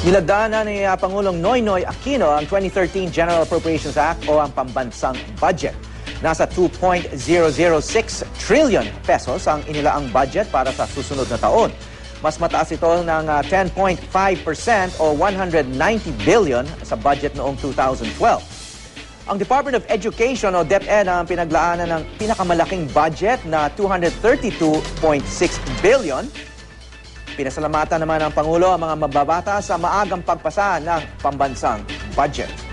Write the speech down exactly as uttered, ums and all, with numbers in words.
Nilagdaan na ni uh, Pangulong Noynoy Aquino ang twenty thirteen General Appropriations Act o ang pambansang budget. Nasa two point zero zero six trillion pesos ang inilaang budget para sa susunod na taon. Mas mataas ito ng uh, ten point five percent o one hundred ninety billion sa budget noong two thousand twelve. Ang Department of Education o DepEd ang pinaglaanan ng pinakamalaking budget na two hundred thirty-two point six billion. Pinasalamatan naman ng Pangulo ang mga mababata sa maagang pagpasa ng pambansang budget.